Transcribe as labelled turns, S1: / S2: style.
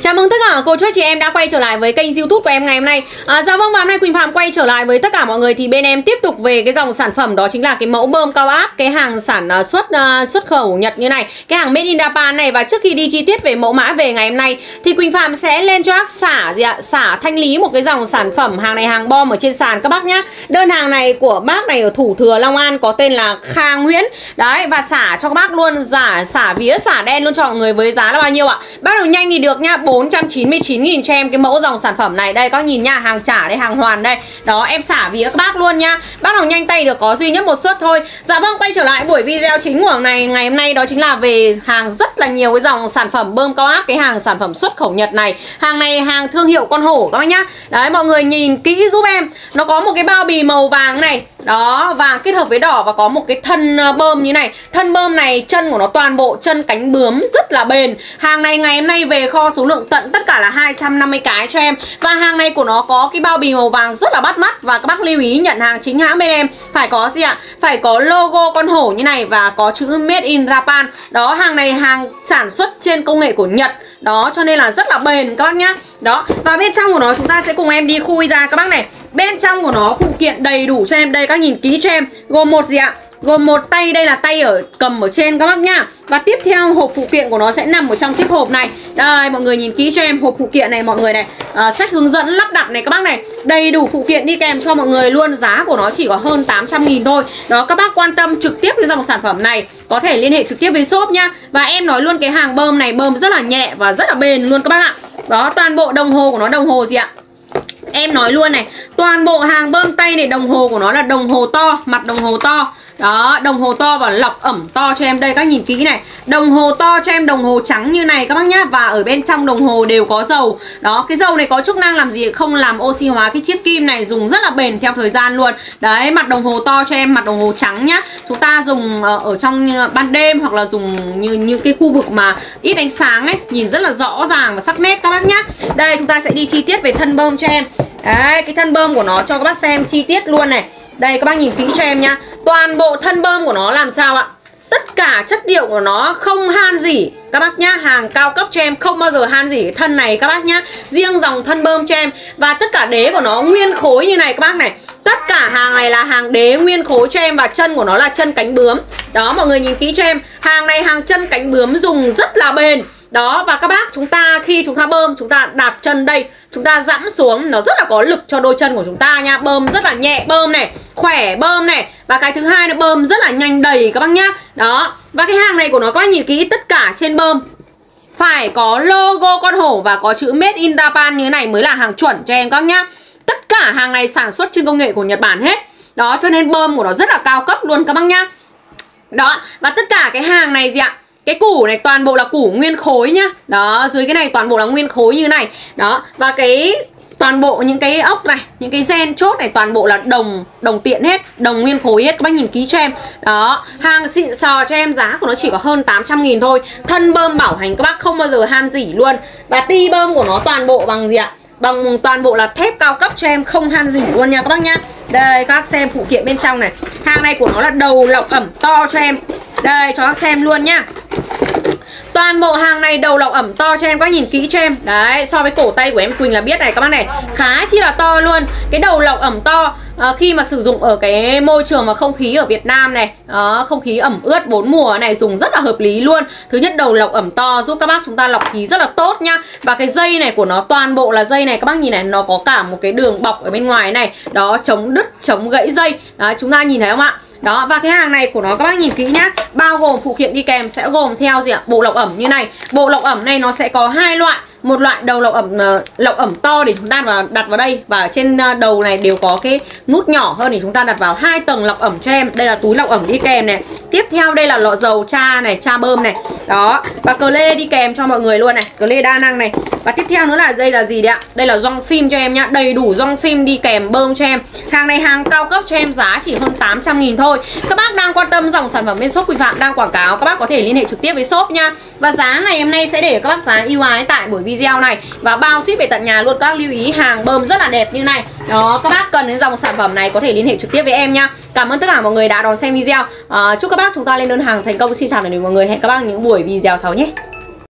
S1: Chào mừng tất cả cô chú chị em đã quay trở lại với kênh YouTube của em ngày hôm nay. Dạ vâng, và hôm nay Quỳnh Phạm quay trở lại với tất cả mọi người thì bên em tiếp tục về cái dòng sản phẩm, đó chính là cái mẫu bơm cao áp, cái hàng sản xuất khẩu Nhật như này, cái hàng Made in Japan này. Và trước khi đi chi tiết về mẫu mã về ngày hôm nay thì Quỳnh Phạm sẽ lên cho bác xả thanh lý một cái dòng sản phẩm. Hàng này hàng bom ở trên sàn các bác nhá. Đơn hàng này của bác này ở Thủ Thừa Long An có tên là Kha Nguyễn. Đấy, và xả cho các bác luôn, xả vía xả đen luôn cho mọi người với giá là bao nhiêu ạ? Bắt đầu nhanh thì được nhá, 499.000 cho em cái mẫu dòng sản phẩm này. Đây các nhìn nha, hàng trả đây, hàng hoàn đây. Đó, em xả vía các bác luôn nha. Bắt đầu nhanh tay được, có duy nhất một suất thôi. Dạ vâng, quay trở lại buổi video chính của ngày hôm nay, đó chính là về hàng rất là nhiều cái dòng sản phẩm bơm cao áp, cái hàng sản phẩm xuất khẩu Nhật này. Hàng này hàng thương hiệu con hổ các bác nhá. Đấy, mọi người nhìn kỹ giúp em. Nó có một cái bao bì màu vàng này. Đó, vàng kết hợp với đỏ và có một cái thân bơm như này. Thân bơm này chân của nó toàn bộ chân cánh bướm rất là bền. Hàng này ngày hôm nay về kho số lượng tận tất cả là 250 cái cho em. Và hàng này của nó có cái bao bì màu vàng rất là bắt mắt. Và các bác lưu ý nhận hàng chính hãng bên em phải có gì ạ? Phải có logo con hổ như này và có chữ Made in Japan. Đó, hàng này hàng sản xuất trên công nghệ của Nhật. Đó, cho nên là rất là bền các bác nhá. Đó, và bên trong của nó chúng ta sẽ cùng em đi khui ra các bác này. Bên trong của nó phụ kiện đầy đủ cho em. Đây các nhìn kỹ cho em. Gồm một gì ạ? Gồm một tay, đây là tay ở cầm ở trên các bác nhá. Và tiếp theo hộp phụ kiện của nó sẽ nằm ở trong chiếc hộp này. Đây mọi người nhìn kỹ cho em hộp phụ kiện này mọi người này. Sách hướng dẫn lắp đặt này các bác này. Đầy đủ phụ kiện đi kèm cho mọi người luôn. Giá của nó chỉ có hơn 800.000 thôi. Đó, các bác quan tâm trực tiếp với dòng sản phẩm này có thể liên hệ trực tiếp với shop nhá. Và em nói luôn cái hàng bơm này bơm rất là nhẹ và rất là bền luôn các bác ạ. Đó, toàn bộ đồng hồ của nó đồng hồ gì ạ? Em nói luôn này, toàn bộ hàng bơm tay này đồng hồ của nó là đồng hồ to, mặt đồng hồ to. Đó, đồng hồ to và lọc ẩm to cho em. Đây các nhìn kỹ này. Đồng hồ to cho em, đồng hồ trắng như này các bác nhá. Và ở bên trong đồng hồ đều có dầu. Đó, cái dầu này có chức năng làm gì? Không làm oxy hóa cái chiếc kim này, dùng rất là bền theo thời gian luôn. Đấy, mặt đồng hồ to cho em, mặt đồng hồ trắng nhá. Chúng ta dùng ở trong ban đêm hoặc là dùng như cái khu vực mà ít ánh sáng ấy, nhìn rất là rõ ràng và sắc nét các bác nhá. Đây, chúng ta sẽ đi chi tiết về thân bơm cho em. Đấy, cái thân bơm của nó cho các bác xem chi tiết luôn này. Đây các bác nhìn kỹ cho em nhá. Toàn bộ thân bơm của nó làm sao ạ? Tất cả chất liệu của nó không han rỉ các bác nhá. Hàng cao cấp cho em, không bao giờ han rỉ cái thân này các bác nhá. Riêng dòng thân bơm cho em. Và tất cả đế của nó nguyên khối như này các bác này. Tất cả hàng này là hàng đế nguyên khối cho em. Và chân của nó là chân cánh bướm. Đó, mọi người nhìn kỹ cho em. Hàng này hàng chân cánh bướm dùng rất là bền. Đó, và các bác chúng ta khi chúng ta bơm, chúng ta đạp chân đây, chúng ta dẫm xuống, nó rất là có lực cho đôi chân của chúng ta nha. Bơm rất là nhẹ bơm này, khỏe bơm này. Và cái thứ hai là bơm rất là nhanh đầy các bác nhá. Đó, và cái hàng này của nó các bác nhìn kỹ, tất cả trên bơm phải có logo con hổ và có chữ Made in Japan như thế này mới là hàng chuẩn cho em các nhá. Tất cả hàng này sản xuất trên công nghệ của Nhật Bản hết. Đó, cho nên bơm của nó rất là cao cấp luôn các bác nhá. Đó, và tất cả cái hàng này gì ạ? Cái củ này toàn bộ là củ nguyên khối nhá. Đó, dưới cái này toàn bộ là nguyên khối như này. Đó, và cái toàn bộ những cái ốc này, những cái gen chốt này toàn bộ là đồng tiện hết, đồng nguyên khối hết. Các bác nhìn kỹ cho em. Đó, hàng xịn sò cho em, giá của nó chỉ có hơn 800.000 thôi. Thân bơm bảo hành các bác không bao giờ han rỉ luôn. Và ti bơm của nó toàn bộ bằng gì ạ? Bằng toàn bộ là thép cao cấp cho em, không han rỉ luôn nha các bác nhá. Đây các bác xem phụ kiện bên trong này. Hàng này của nó là đầu lọc ẩm to cho em. Đây cho bác xem luôn nhá. Toàn bộ hàng này đầu lọc ẩm to cho em, các bác nhìn kỹ cho em. Đấy, so với cổ tay của em Quỳnh là biết này các bác này. Khá chi là to luôn. Cái đầu lọc ẩm to khi mà sử dụng ở cái môi trường mà không khí ở Việt Nam này, không khí ẩm ướt 4 mùa này, dùng rất là hợp lý luôn. Thứ nhất, đầu lọc ẩm to giúp các bác chúng ta lọc khí rất là tốt nhá. Và cái dây này của nó toàn bộ là dây này, các bác nhìn này, nó có cả một cái đường bọc ở bên ngoài này. Đó, chống đứt, chống gãy dây. Đó, chúng ta nhìn thấy không ạ? Đó, và cái hàng này của nó các bác nhìn kỹ nhá. Bao gồm phụ kiện đi kèm sẽ gồm theo gì ạ? Bộ lọc ẩm như này. Bộ lọc ẩm này nó sẽ có hai loại. Một loại đầu lọc ẩm to để chúng ta đặt vào đây. Và trên đầu này đều có cái nút nhỏ hơn để chúng ta đặt vào 2 tầng lọc ẩm cho em. Đây là túi lọc ẩm đi kèm này. Tiếp theo đây là lọ dầu cha này, cha bơm này. Đó, và cờ lê đi kèm cho mọi người luôn này. Cờ lê đa năng này. Và tiếp theo nữa là đây là gì đấy ạ? Đây là gioăng sim cho em nhá. Đầy đủ gioăng sim đi kèm bơm cho em. Hàng này hàng cao cấp cho em, giá chỉ hơn 800.000 thôi. Các bác đang quan tâm dòng sản phẩm bên shop Quỳnh Phạm đang quảng cáo, các bác có thể liên hệ trực tiếp với shop nha. Và giá ngày hôm nay sẽ để các bác giá ưu ái tại buổi video này. Và bao ship về tận nhà luôn. Các bác lưu ý hàng bơm rất là đẹp như này. Đó, các bác cần đến dòng sản phẩm này có thể liên hệ trực tiếp với em nha. Cảm ơn tất cả mọi người đã đón xem video. Chúc các bác chúng ta lên đơn hàng thành công. Xin chào tạm biệt mọi người. Hẹn các bác những buổi video sau nhé.